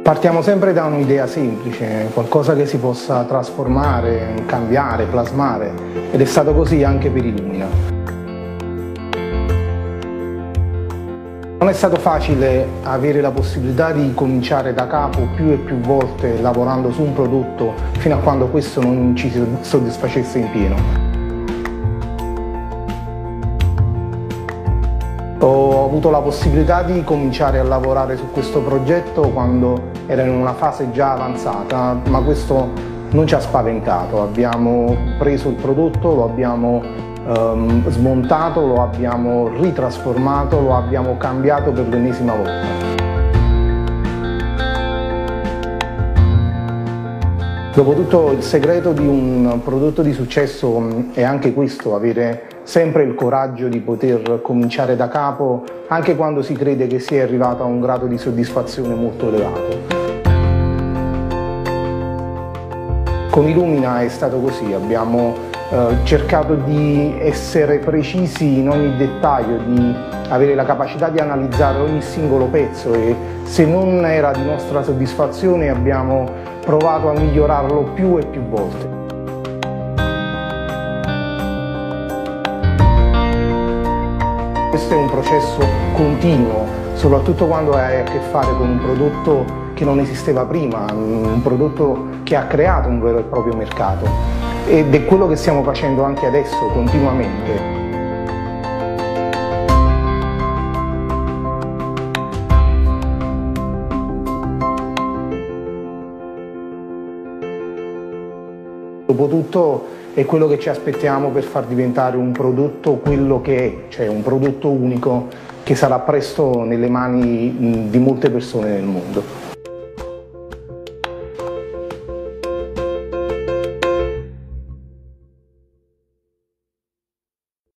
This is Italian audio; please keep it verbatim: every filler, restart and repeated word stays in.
Partiamo sempre da un'idea semplice, qualcosa che si possa trasformare, cambiare, plasmare, ed è stato così anche per Illumina. Non è stato facile avere la possibilità di cominciare da capo più e più volte lavorando su un prodotto fino a quando questo non ci soddisfacesse in pieno. Ho avuto la possibilità di cominciare a lavorare su questo progetto quando era in una fase già avanzata, ma questo non ci ha spaventato. Abbiamo preso il prodotto, lo abbiamo ehm, smontato, lo abbiamo ritrasformato, lo abbiamo cambiato per l'ennesima volta. Dopotutto il segreto di un prodotto di successo è anche questo, avere sempre il coraggio di poter cominciare da capo anche quando si crede che si è arrivato a un grado di soddisfazione molto elevato. Con Illumina è stato così, abbiamo eh, cercato di essere precisi in ogni dettaglio, di avere la capacità di analizzare ogni singolo pezzo e se non era di nostra soddisfazione abbiamo provato a migliorarlo più e più volte. Questo è un processo continuo, soprattutto quando hai a che fare con un prodotto che non esisteva prima, un prodotto che ha creato un vero e proprio mercato. Ed è quello che stiamo facendo anche adesso, continuamente. Dopotutto è quello che ci aspettiamo per far diventare un prodotto quello che è, cioè un prodotto unico che sarà presto nelle mani di molte persone nel mondo.